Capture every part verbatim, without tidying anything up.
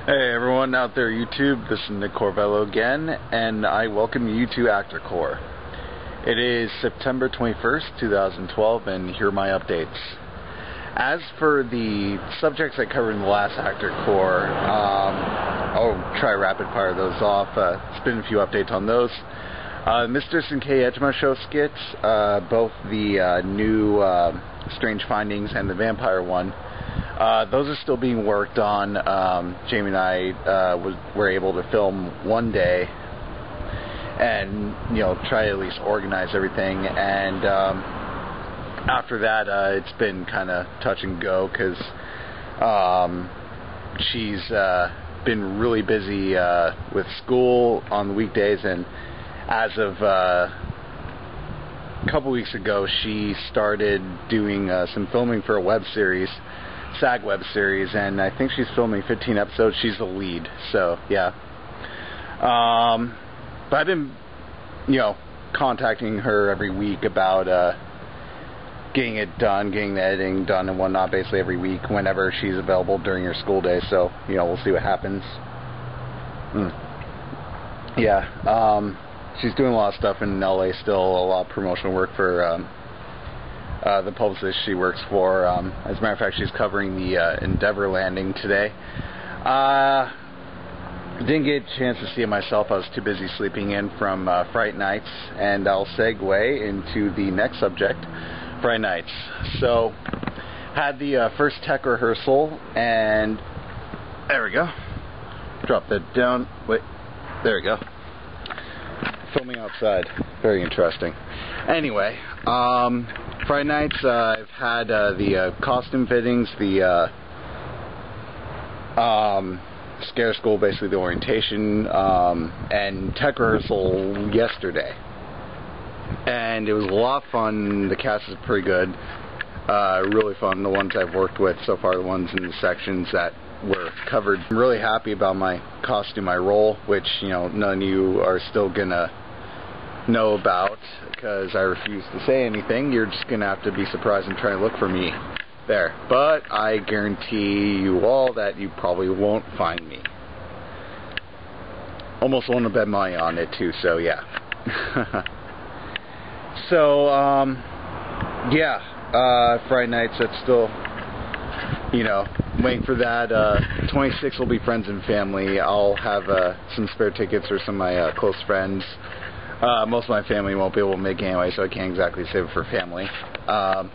Hey everyone out there YouTube, this is Nick Corvello again, and I welcome you to Actor Core. It is September twenty-first, two thousand twelve, and here are my updates. As for the subjects I covered in the last Actor Core, um, I'll try rapid fire those off. Uh, it's been a few updates on those. Uh, Mister Ejima Show skits, uh, both the uh, new uh, Strange Findings and the vampire one. Uh, those are still being worked on. Um, Jamie and I uh, was, were able to film one day and, you know, try to at least organize everything. And um, after that, uh, it's been kind of touch and go because um, she's uh, been really busy uh, with school on the weekdays. And as of uh, a couple weeks ago, she started doing uh, some filming for a web series. SAG web series, and I think she's filming fifteen episodes. She's the lead, so yeah. Um, but I've been, you know, contacting her every week about uh, getting it done, getting the editing done and whatnot, basically every week whenever she's available during her school day. So, you know, we'll see what happens. Mm. Yeah, um, she's doing a lot of stuff in L A still, a lot of promotional work for um, Uh, the publicist she works for. Um, as a matter of fact, she's covering the uh, Endeavor landing today. Uh, didn't get a chance to see it myself. I was too busy sleeping in from uh, Fright Nights, and I'll segue into the next subject, Fright Nights. So, had the uh, first tech rehearsal, and there we go. Drop that down. Wait, there we go. Filming outside. Very interesting. Anyway, um, Fright Nights, uh, I've had uh, the uh, costume fittings, the uh, um, scare school, basically the orientation, um, and tech rehearsal yesterday. And it was a lot of fun. The cast is pretty good. Uh, really fun. The ones I've worked with so far, the ones in the sections that were covered. I'm really happy about my costume I roll, which, you know, none of you are still gonna know about because I refuse to say anything. You're just gonna have to be surprised and try to look for me there. But I guarantee you all that you probably won't find me. Almost want to bet money on it too, so yeah. So, um, yeah, uh, Friday nights, that's still, you know, waiting for that. uh, twenty-six will be friends and family. I'll have uh, some spare tickets for some of my uh, close friends. Uh, most of my family won't be able to make it anyway, so I can't exactly save it for family. Um,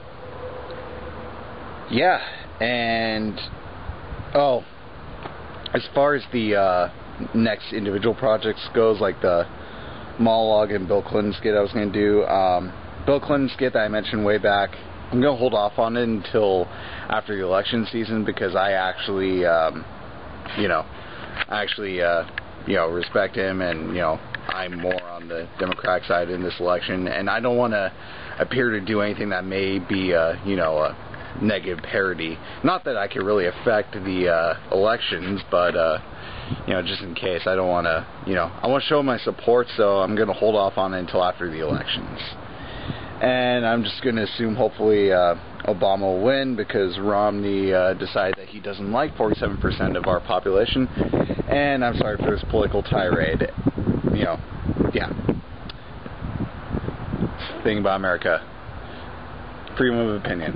yeah, and, oh, as far as the uh, next individual projects goes, like the monologue and Bill Clinton skit I was going to do, um, Bill Clinton skit that I mentioned way back, I'm going to hold off on it until after the election season because I actually, um, you know, actually, uh, you know, respect him, and, you know, I'm more on the Democratic side in this election, and I don't want to appear to do anything that may be, uh, you know, a negative parody. Not that I can really affect the uh, elections, but, uh, you know, just in case, I don't want to, you know, I want to show my support, so I'm going to hold off on it until after the elections. And I'm just going to assume, hopefully, uh, Obama will win because Romney uh, decided that he doesn't like forty-seven percent of our population. And I'm sorry for this political tirade. You know, yeah. Thing about America. Freedom of opinion.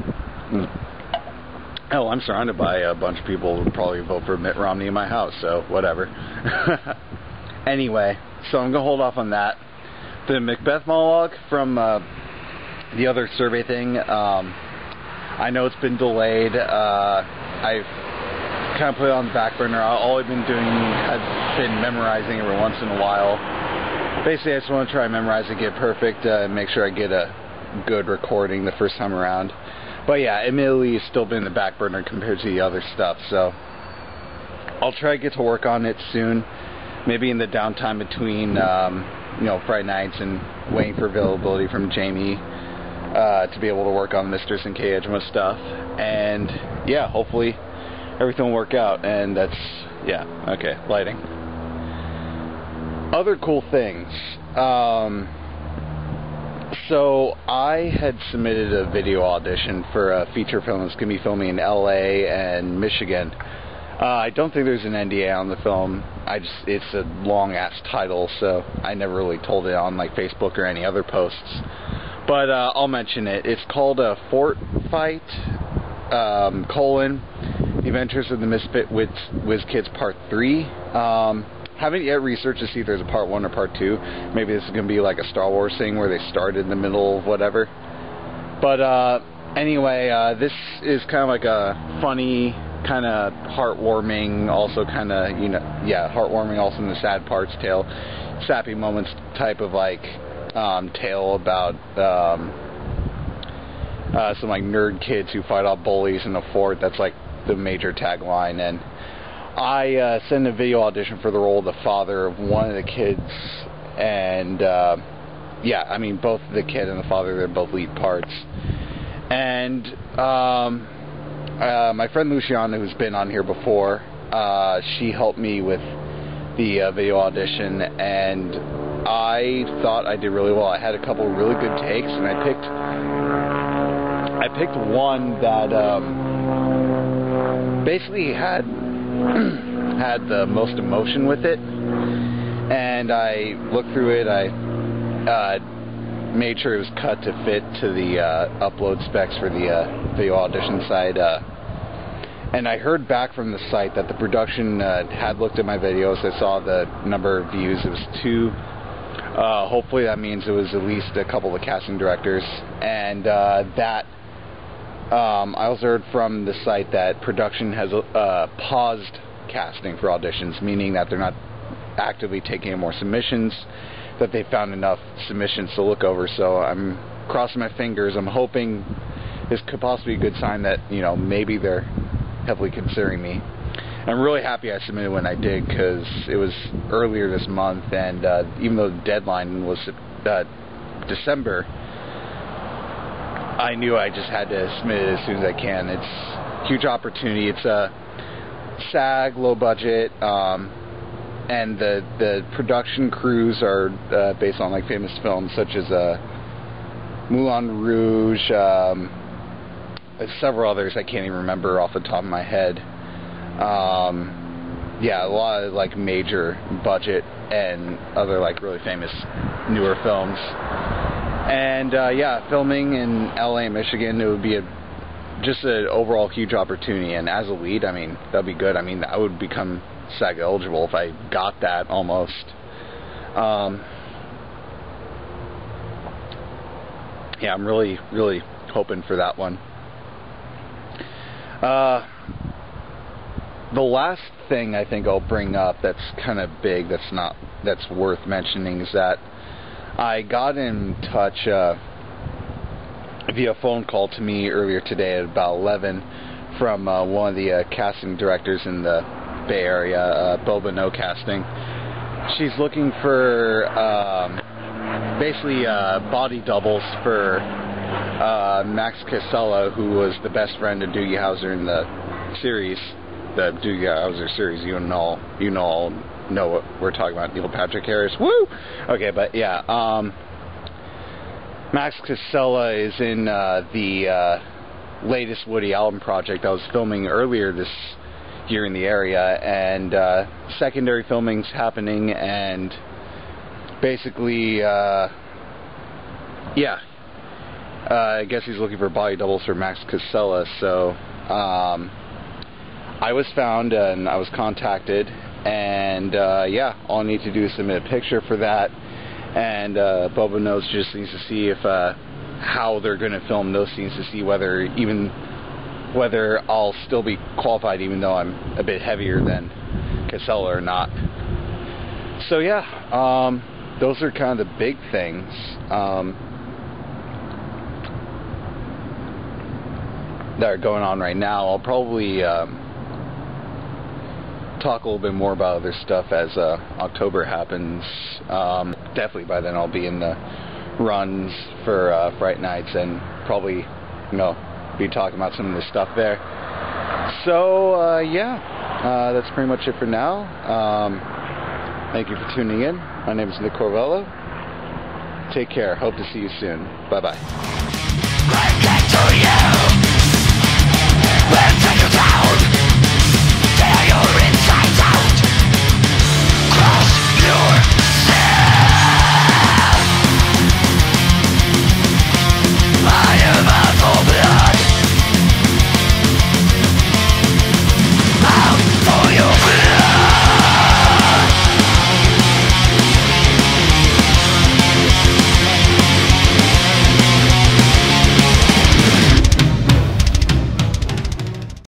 Mm. Oh, I'm surrounded by a bunch of people who probably vote for Mitt Romney in my house, so whatever. Anyway, so I'm going to hold off on that. The Macbeth monologue from uh, the other survey thing, um, I know it's been delayed. Uh, I've kind of put it on the back burner. All I've been doing has been memorizing every once in a while. Basically, I just want to try and memorize it, get perfect, uh, and make sure I get a good recording the first time around. But yeah, admittedly, it's still been in the back burner compared to the other stuff, so I'll try to get to work on it soon. Maybe in the downtime between, um, you know, Friday nights and waiting for availability from Jamie uh, to be able to work on Mister Ejima stuff. And yeah, hopefully everything will work out. And that's, yeah, okay, lighting. Other cool things. Um, so I had submitted a video audition for a feature film that's going to be filming in L A and Michigan. Uh, I don't think there's an N D A on the film. I just it's a long ass title, so I never really told it on like Facebook or any other posts. But uh, I'll mention it. It's called a Fort Fight um, colon The Adventures of the Misfit Wiz, Wiz Kids Part Three. Um, haven't yet researched to see if there's a Part One or Part Two. Maybe this is gonna be like a Star Wars thing where they start in the middle of whatever. But uh, anyway, uh, this is kind of like a funny, kind of heartwarming, also kind of, you know, yeah, heartwarming, also in the sad parts tale, sappy moments type of like um, tale about um, uh, some like nerd kids who fight off bullies in a fort. That's like the major tagline. And I uh, sent a video audition for the role of the father of one of the kids, and uh, yeah, I mean both the kid and the father, they're both lead parts. And um, Uh, my friend Luciana, who's been on here before, uh, she helped me with the uh, video audition, and I thought I did really well. I had a couple really good takes, and I picked I picked one that um, basically had had the most emotion with it, and I looked through it. I uh, made sure it was cut to fit to the uh, upload specs for the uh, video audition site, uh, and I heard back from the site that the production uh, had looked at my videos. I saw the number of views. It was two. Uh, hopefully that means it was at least a couple of casting directors, and uh, that um, I also heard from the site that production has uh, paused casting for auditions, meaning that they're not actively taking any more submissions, that they found enough submissions to look over. So I'm crossing my fingers. I'm hoping this could possibly be a good sign that, you know, maybe they're heavily considering me. I'm really happy I submitted when I did, because it was earlier this month, and uh, even though the deadline was uh, December, I knew I just had to submit it as soon as I can. It's a huge opportunity. It's a SAG, low budget, um, and the the production crews are uh, based on like famous films such as uh, Moulin Rouge, um, several others I can't even remember off the top of my head. Um, yeah, a lot of like major budget and other like really famous newer films. And uh, yeah, filming in L A, Michigan, it would be a just an overall huge opportunity. And as a lead, I mean, that'd be good. I mean, I would become SAG eligible if I got that almost. Um, yeah, I'm really, really hoping for that one. Uh, the last thing I think I'll bring up that's kind of big, that's not, that's worth mentioning, is that I got in touch uh, via phone call to me earlier today at about eleven from uh, one of the uh, casting directors in the Bay Area, uh, Boba No Casting. She's looking for um, basically uh, body doubles for uh, Max Casella, who was the best friend of Doogie Howser in the series, the Doogie Howser series. You know, you know, all know what we're talking about. Neil Patrick Harris. Woo! Okay, but yeah, um, Max Casella is in uh, the uh, latest Woody Allen project I was filming earlier this year in the area, and uh, secondary filming's happening, and basically, uh, yeah, uh, I guess he's looking for body doubles for Max Casella. So um, I was found and I was contacted, and uh, yeah, all I need to do is submit a picture for that, and uh, Boba knows just needs to see if uh, how they're going to film those scenes, to see whether even whether I'll still be qualified even though I'm a bit heavier than Casella or not. So yeah, um, those are kind of the big things. Um, that are going on right now. I'll probably um, talk a little bit more about other stuff as uh, October happens. Um, definitely by then I'll be in the runs for uh, Fright Nights, and probably, you know, be talking about some of the stuff there. So uh, yeah, uh, that's pretty much it for now. Um, thank you for tuning in. My name is Nick Corvello. Take care. Hope to see you soon. Bye bye.